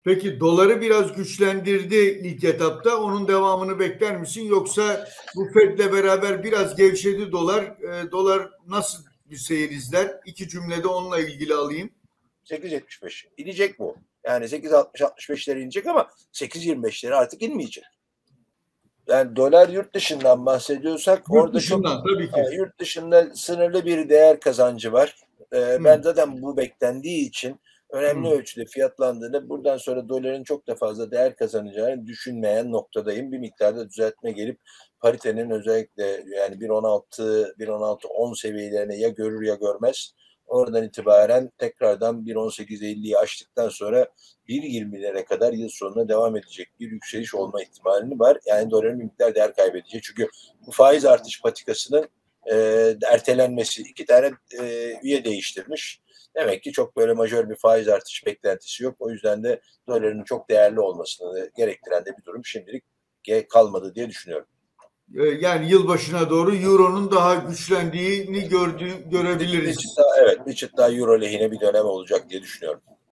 Peki doları biraz güçlendirdi ilk etapta. Onun devamını bekler misin? Yoksa bu Fed'le beraber biraz gevşedi dolar. Dolar nasıl bir seyir izler? İki cümlede onunla ilgili alayım. 8.75. İnecek bu. Yani 8.60-65'lere inecek ama 8.25'lere artık inmeyecek. Yani dolar yurt dışından bahsediyorsak Yurt orada dışından tabii ki. yurt dışında sınırlı bir değer kazancı var. Ben zaten bu beklendiği için önemli ölçüde fiyatlandığını, buradan sonra doların çok da fazla değer kazanacağını düşünmeyen noktadayım. Bir miktarda düzeltme gelip paritenin özellikle yani 1.16-1.16-10 seviyelerine ya görür ya görmez. Oradan itibaren tekrardan 1.18.50'yi aştıktan sonra 1.20'lere kadar yıl sonuna devam edecek bir yükseliş olma ihtimali var. Yani doların bir miktar değer kaybedecek. Çünkü bu faiz artış patikasının ertelenmesi, 2 tane üye değiştirmiş. Demek ki çok böyle majör bir faiz artış beklentisi yok. O yüzden de doların çok değerli olmasını gerektiren de bir durum şimdilik kalmadı diye düşünüyorum. Yani yılbaşına doğru Euro'nun daha güçlendiğini görebiliriz. Bir çıt daha, evet, bir çıt daha Euro lehine bir dönem olacak diye düşünüyorum.